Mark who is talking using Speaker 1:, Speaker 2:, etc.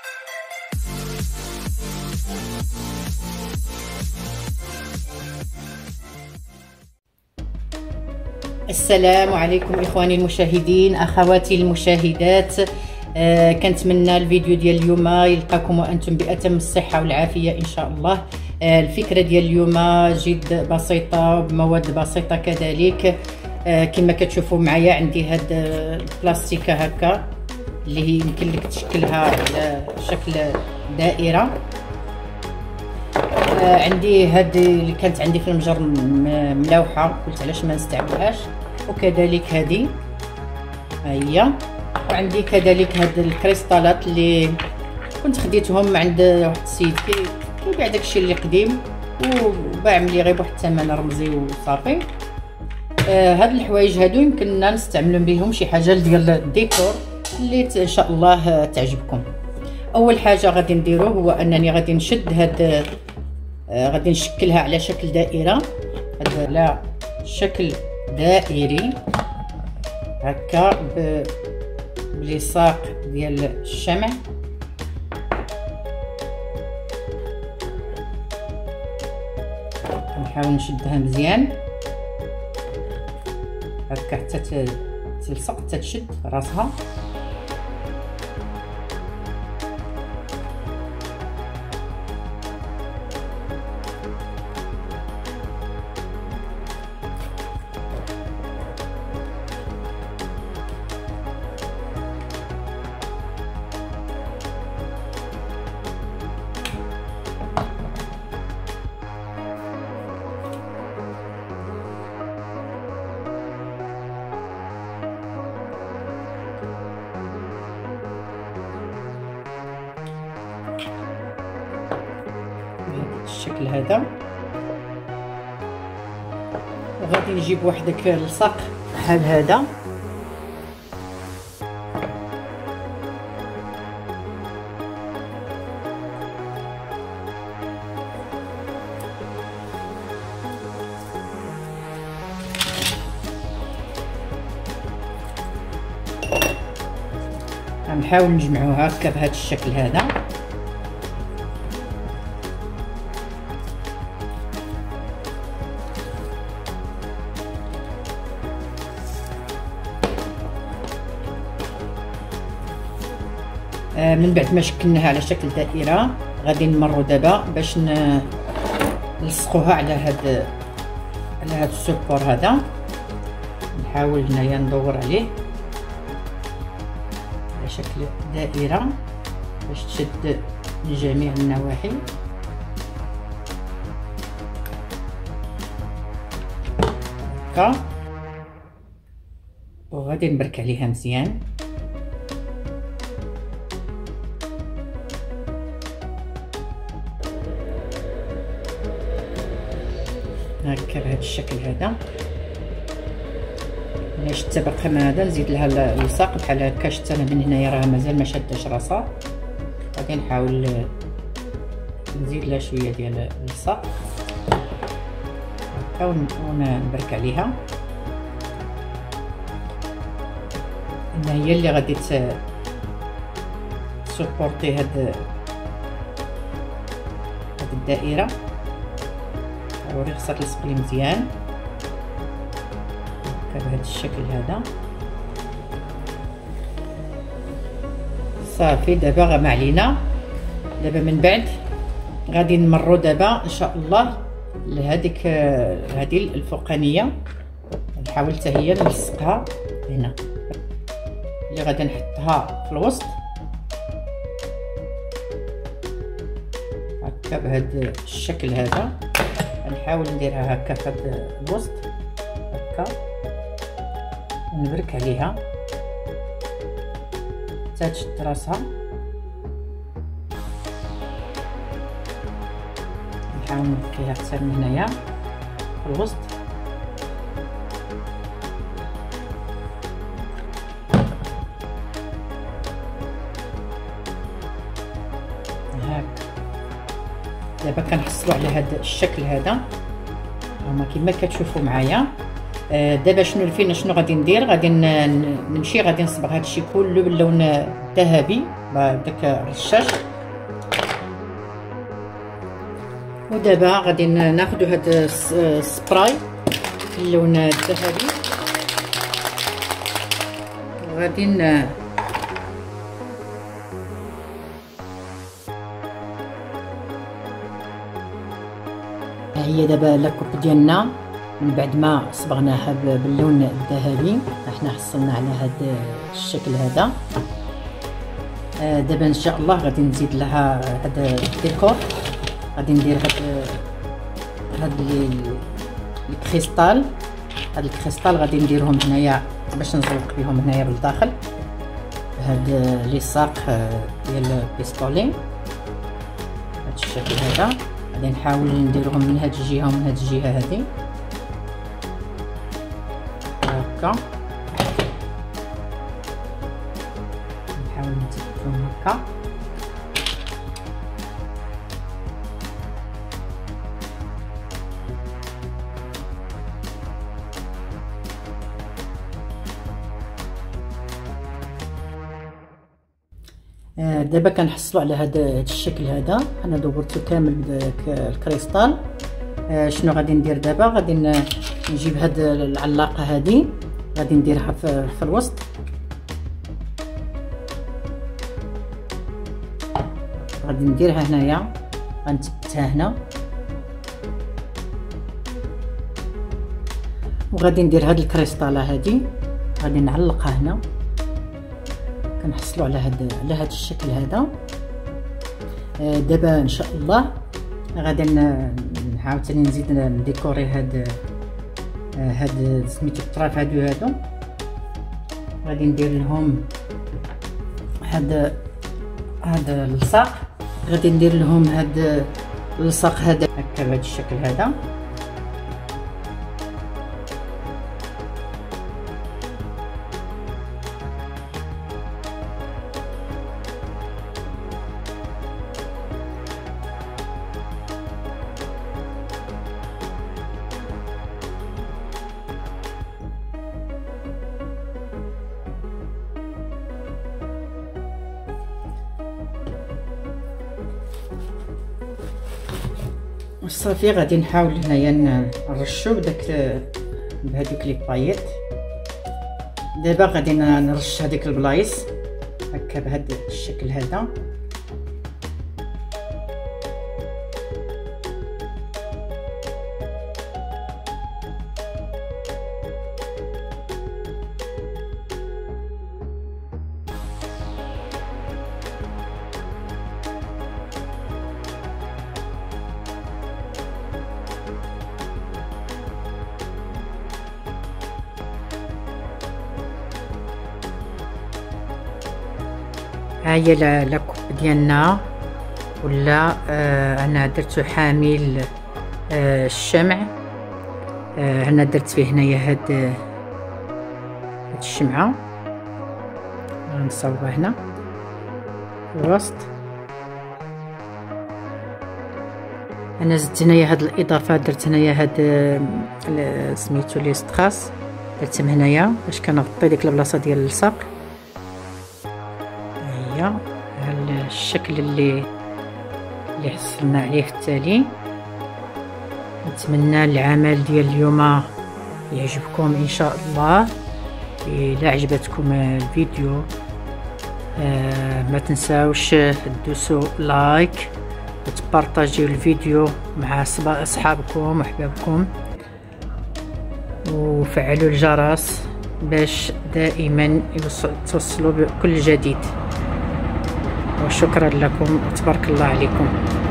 Speaker 1: السلام عليكم اخواني المشاهدين، اخواتي المشاهدات. كنتمنى الفيديو ديال اليوم يلقاكم وانتم باتم الصحه والعافيه ان شاء الله. الفكره ديال اليوم جد بسيطه بمواد بسيطه كذلك. كما كتشوفوا معايا عندي هاد البلاستيكه هكا اللي هي يمكن لك تشكلها على شكل دائره. عندي هاد اللي كانت عندي في المجر ملوحه، قلت علاش ما نستعملهاش. وكذلك هذه هي، وعندي كذلك هاد الكريستالات اللي كنت خديتهم عند واحد السيد كيبيع داكشي اللي قديم وباع لي غير بواحد الثمن رمزي وصافي. هاد الحوايج هادو يمكننا نستعملوا بهم شي حاجه ديال الديكور اللي ان شاء الله تعجبكم. اول حاجه غادي نديرو هو انني غادي نشد هاد غادي نشكلها على شكل دائره، على شكل دائري هكا بلصاق ديال الشمع. نحاول نشدها مزيان هكا حتى تلصق، حتى تشد راسها. الشكل هذا، وغادي نجيب وحدك لصق بحال هذا غنحاول نجمعوها هكا بهذا الشكل هذا. من بعد ما شكلناها على شكل دائره غادي نمروا دابا باش نلصقوها على هاد السبور هذا. نحاول هنايا ندور عليه على شكل دائره باش تشد من جميع النواحي. هكا، وغادي نبرك عليها مزيان هكا بهذا الشكل هذا. انا شتى باقا ما هذا نزيد لها اللصاق بحال هكا. شتى انا من هنايا راه مازال ما شاداش راسها، غادي نحاول نزيد لها شويه ديال اللصاق هكا ونبرك عليها. ان هي اللي غادي تسبورتي هاد الدائره. وري خصها تلصق لي مزيان هكا بهذا الشكل هذا. صافي دابا ما علينا. دابا من بعد غادي نمروا دابا ان شاء الله لهذيك هذه الفوقانيه. نحاول حتى هي نلصقها هنا اللي غادي نحطها في الوسط هكا بهذا الشكل هذا. نحاول نديرها هكا في هذا الوسط هكا ونبرك عليها حتى تشد راسها. نحاول نبركيها حتى من هنايا في الوسط. هكا دابا كنحصلوا على هذا الشكل هذا هما كما كتشوفوا معايا. دابا شنو غادي ندير؟ غادي نمشي غادي نصبغ هادشي كله باللون الذهبي بداك الرشاش. ودابا غادي ناخذ هاد السبراي باللون الذهبي وغادي هي دابا لاكوب ديالنا من بعد ما صبغناها باللون الذهبي. احنا حصلنا على هذا الشكل هذا. دابا ان شاء الله غادي نزيد لها هذا الديكور. غادي ندير هاد الكريستال. هاد الكريستال غادي نديرهم هنايا باش نزوق بهم هنايا بالداخل هاد لي ساق ديال البيستولي هاد الشكل هذا. غادي نحاول نديرهم من هاد الجهه ومن هاد الجهه هادي هكا. نحاول نثبتهم هكا. دابا كنحصلوا على هذا الشكل هذا. انا دورته كامل بداك الكريستال. شنو غادي ندير دابا؟ غادي نجيب هاد العلاقه هذه غادي نديرها في الوسط. غادي نديرها هنايا، غنثبتها هنا وغادي ندير هاد الكريستاله هذه غادي نعلقها هنا. كنحصلوا على هاد الشكل هذا. دابا ان شاء الله غادي نحاول ثاني نزيد نديكوري هاد سميتو الطراف هادو. غادي ندير لهم هاد اللصاق. غادي ندير لهم هاد اللصاق هذا هكا بهذا الشكل هذا. وصافي غادي نحاول هنايا نرشو بهذوك لي بايط. دابا غادي نرش هذيك البلايص هكا بهذا الشكل هذا. ها هي لاكوب ديالنا ولا انا درتو حامل الشمع. انا درت فيه هنايا هاد الشمعه غنصاوبها هنا في الوسط. انا زدت هنايا هاد الاضافات. درت هنايا هاد سميتو لي ستراس درتهم هنايا باش كنغطي ديك البلاصه ديال اللصاق. هذا الشكل اللي حصلنا عليه في التالي. نتمنى العمل ديال اليوم يعجبكم ان شاء الله. الا عجبتكم الفيديو ما تنساوش تدوسوا لايك وتبارطاجيو الفيديو مع اصحابكم وحبابكم وفعلوا الجرس باش دائما توصلوا بكل جديد. وشكرا لكم وتبارك الله عليكم.